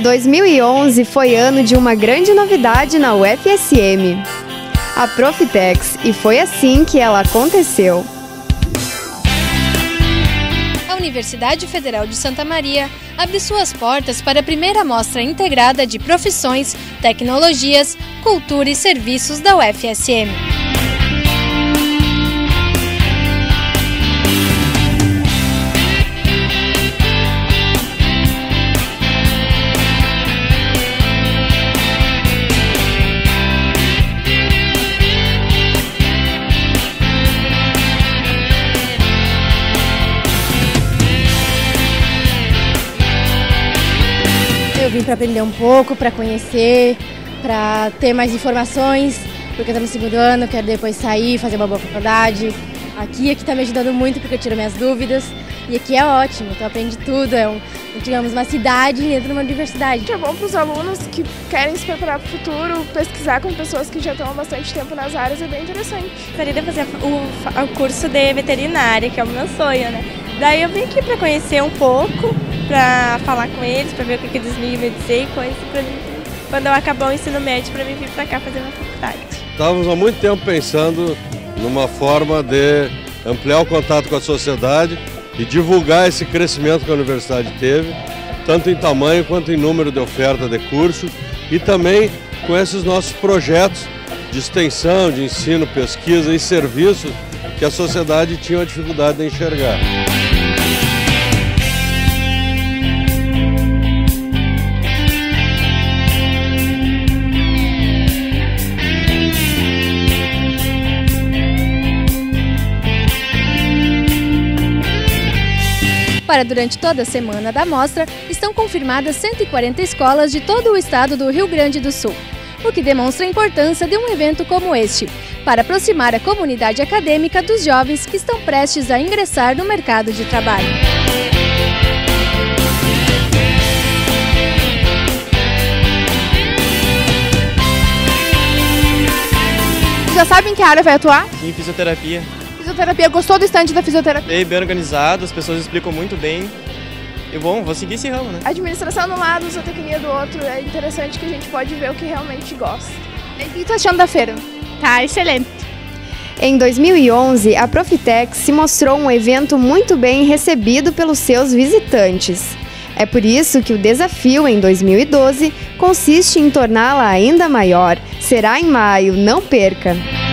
2011 foi ano de uma grande novidade na UFSM, a Profitex, e foi assim que ela aconteceu. A Universidade Federal de Santa Maria abre suas portas para a primeira mostra integrada de profissões, tecnologias, cultura e serviços da UFSM. Eu vim para aprender um pouco, para conhecer, para ter mais informações, porque eu estou no segundo ano, quero depois sair, fazer uma boa faculdade. Aqui está me ajudando muito porque eu tiro minhas dúvidas e aqui é ótimo, então aprende tudo, digamos, uma cidade dentro de uma universidade. É bom para os alunos que querem se preparar para o futuro, pesquisar com pessoas que já estão há bastante tempo nas áreas, é bem interessante. Gostaria de fazer o curso de veterinária, que é o meu sonho, né? Daí eu vim aqui para conhecer um pouco, para falar com eles, para ver o que eles me iam dizer e coisas, para mim, quando eu acabar o ensino médio, para mim vir para cá fazer uma faculdade. Estávamos há muito tempo pensando numa forma de ampliar o contato com a sociedade e divulgar esse crescimento que a universidade teve, tanto em tamanho quanto em número de oferta de curso, e também com esses nossos projetos de extensão, de ensino, pesquisa e serviços que a sociedade tinha uma dificuldade de enxergar. Para durante toda a semana da mostra, estão confirmadas 140 escolas de todo o estado do Rio Grande do Sul, o que demonstra a importância de um evento como este, para aproximar a comunidade acadêmica dos jovens que estão prestes a ingressar no mercado de trabalho. Já sabem em que área vai atuar? Sim, fisioterapia. Fisioterapia, gostou do stand da fisioterapia? Bem organizado, as pessoas explicam muito bem. E bom, vou seguir esse ramo, né? Administração de um lado, zootecnia do outro, é interessante que a gente pode ver o que realmente gosta. E o que tu tá achando da feira? Tá, excelente. Em 2011, a Profitex se mostrou um evento muito bem recebido pelos seus visitantes. É por isso que o desafio em 2012 consiste em torná-la ainda maior. Será em maio, não perca!